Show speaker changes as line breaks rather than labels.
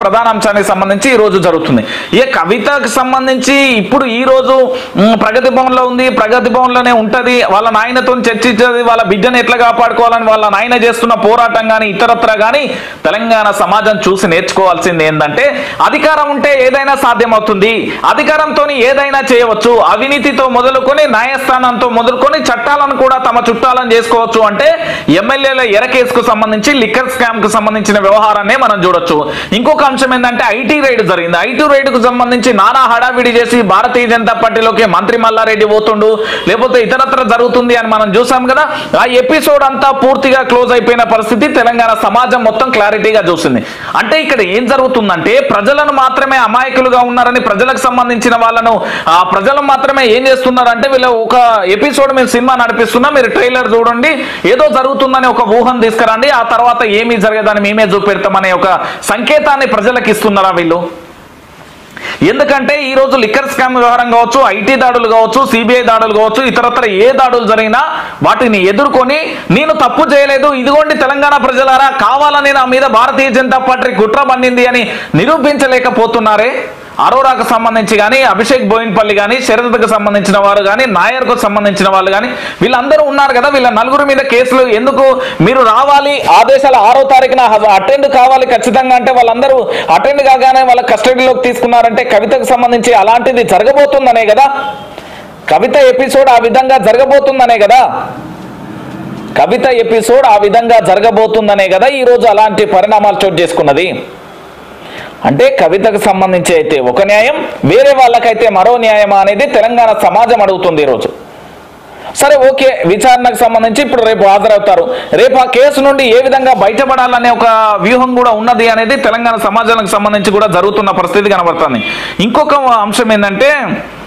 ప్రధాన అంశానికి సంబంధించి ఈ రోజు జరుగుతుంది. ఏ కవితకు సంబంధించి ఇప్పుడు ఈ రోజు ప్రగతి భవన్ లో ఉంది, ప్రగతి భవన్ లోనే ఉంటది, వాళ్ళ నాయనతో చర్చించేది, వాళ్ళ బిడ్డను ఎట్లా కాపాడుకోవాలని వాళ్ళ నాయన చేస్తున్న పోరాటం గానీ ఇతరత్ర గానీ తెలంగాణ సమాజం చూసి నేర్చుకోవాల్సింది ఏంటంటే అధికారం ఉంటే ఏదైనా సాధ్యమవుతుంది, అధికారంతో ఏదైనా చేయవచ్చు, అవినీతితో మొదలుకొని న్యాయస్థానంతో మొదలుకొని చట్టాలను కూడా తమ చుట్టాలను చేసుకోవచ్చు అంటే ఎమ్మెల్యేల ఎరకేసుకు సంబంధించి లిక్కర్ స్కామ్ కు సంబంధించిన వ్యవహారాన్ని మనం చూడొచ్చు. ఇంకొక అంశం ఏంటంటే ఐటీ రైడ్ జరిగింది. ఐటీ రైడ్ కు సంబంధించి నానా హడావిడి చేసి భారతీయ జనతా పార్టీలోకి మంత్రి మల్లారెడ్డి పోతుండు, లేకపోతే ఇతరత్ర జరుగుతుంది అని మనం చూసాం కదా. ఆ ఎపిసోడ్ అంతా పూర్తిగా క్లోజ్ అయిపోయిన పరిస్థితి తెలంగాణ సమాజం మొత్తం క్లారిటీగా చూసింది. అంటే ఇక్కడ ఏం జరుగుతుందంటే ప్రజలను మాత్రమే అమాయకులుగా ఉన్నారని ప్రజలకు సంబంధించిన వాళ్ళను ప్రజలు మాత్రమే ఏం చేస్తున్నారంటే వీళ్ళు ఒక ఎపిసోడ్ మేము సినిమా నడిపిస్తున్నా, మీరు ట్రైలర్ చూడండి, ఏదో జరుగుతుందని ఒక ఊహను తీసుకురండి, ఆ తర్వాత ఏమీ జరగదని మేమే చూపెడతామనే ఒక సంకేతాన్ని ప్రజలకు ఇస్తున్నారా వీళ్ళు? ఎందుకంటే ఈ రోజు లిక్కర్ స్కామ్ వ్యవహారం కావచ్చు, ఐటీ దాడులు కావచ్చు, సిబిఐ దాడులు కావచ్చు, ఇతరత్ర ఏ దాడులు జరిగినా వాటిని ఎదుర్కొని నేను తప్పు చేయలేదు, ఇదిగోండి తెలంగాణ ప్రజలారా కావాలని నా మీద భారతీయ జనతా పార్టీ కుట్ర పన్నింది అని నిరూపించలేకపోతున్నారే. అరోరాకు సంబంధించి కానీ, అభిషేక్ బోయిన్పల్లి కానీ, శరత్కు సంబంధించిన వారు కానీ, నాయర్కు సంబంధించిన వాళ్ళు కానీ వీళ్ళందరూ ఉన్నారు కదా. వీళ్ళ నలుగురు మీద కేసులు ఎందుకు? మీరు రావాలి, ఆదేశాలు 6వ తారీఖున అటెండ్ కావాలి ఖచ్చితంగా అంటే వాళ్ళందరూ అటెండ్ కాగానే వాళ్ళ కస్టడీలోకి తీసుకున్నారంటే కవితకు సంబంధించి అలాంటిది జరగబోతుందనే కదా. కవిత ఎపిసోడ్ ఆ విధంగా జరగబోతుందనే కదా. కవిత ఎపిసోడ్ ఆ విధంగా జరగబోతుందనే కదా ఈరోజు అలాంటి పరిణామాలు చోటు చేసుకున్నది. అంటే కవితకు సంబంధించి అయితే ఒక న్యాయం, వేరే వాళ్ళకైతే మరో న్యాయమా అనేది తెలంగాణ సమాజం అడుగుతుంది ఈరోజు. సరే ఓకే, విచారణకు సంబంధించి ఇప్పుడు రేపు హాజరవుతారు, రేపు ఆ కేసు నుండి ఏ విధంగా బయటపడాలనే ఒక వ్యూహం కూడా ఉన్నది అనేది తెలంగాణ సమాజానికి సంబంధించి కూడా జరుగుతున్న పరిస్థితి కనబడుతుంది. ఇంకొక అంశం ఏంటంటే